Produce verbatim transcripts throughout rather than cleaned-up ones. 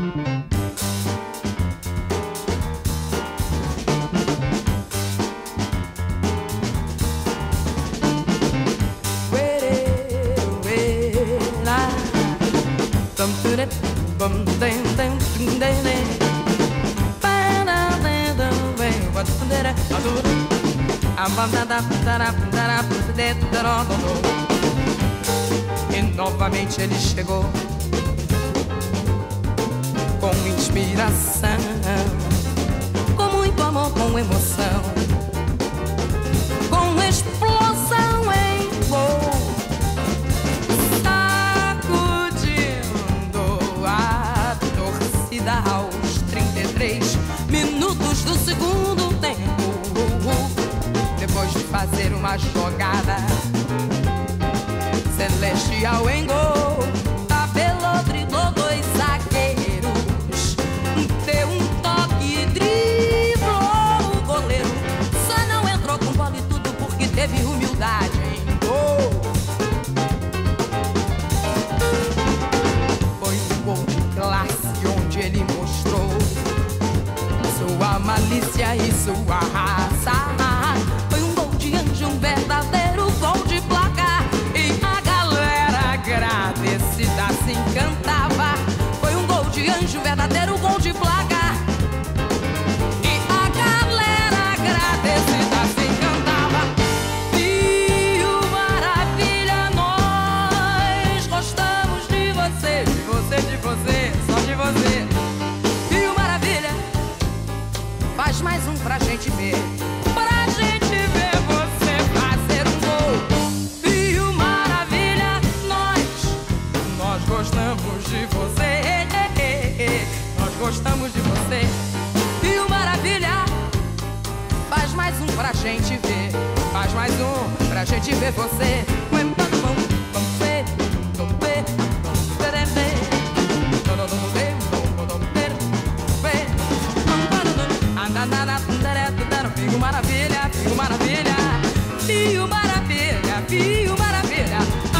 E novamente ele chegou com inspiração, com muito amor, com emoção, com explosão em voo, sacudindo a torcida aos trinta e três minutos do segundo tempo. Depois de fazer uma jogada celestial em gol, tabelou, driblou dois zagueiros, deu um toque e driblou o goleiro. Só não entrou com bola e tudo porque teve humildade em gol. Foi um gol de classe onde ele mostrou sua malícia e sua raça. Foi um gol de anjo, um verdadeiro gol de placar. E a galera agradecida se encantava. Foi um gol de anjo, um verdadeiro gol de placar. E a galera agradecida se encantava. Viu, maravilha, nós gostamos de você, de você, de você, só de você. Viu, maravilha, faz mais um pra gente ver. Pra gente ver você fazer um gol. Viu, maravilha, nós, nós gostamos de você. Nós gostamos de você. Viu, maravilha, faz mais um pra gente ver. Faz mais um pra gente ver você. Viu, maravilha, viu, maravilha, viu, maravilha, viu, maravilha.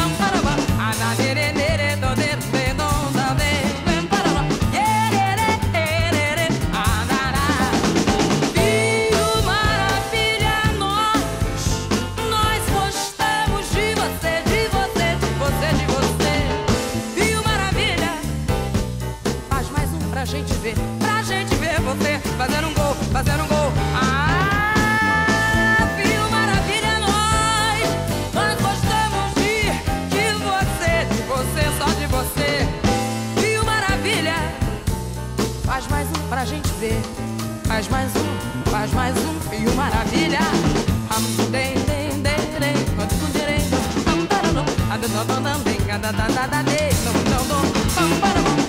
Viu, maravilha, nós, nós gostamos de você, de você, de você, de você. Viu, maravilha, faz mais um pra gente ver, pra gente ver você fazendo um gol, fazendo um gol. Ah, faz mais um pra gente ver. Faz mais um, faz mais um, viu, maravilha. Am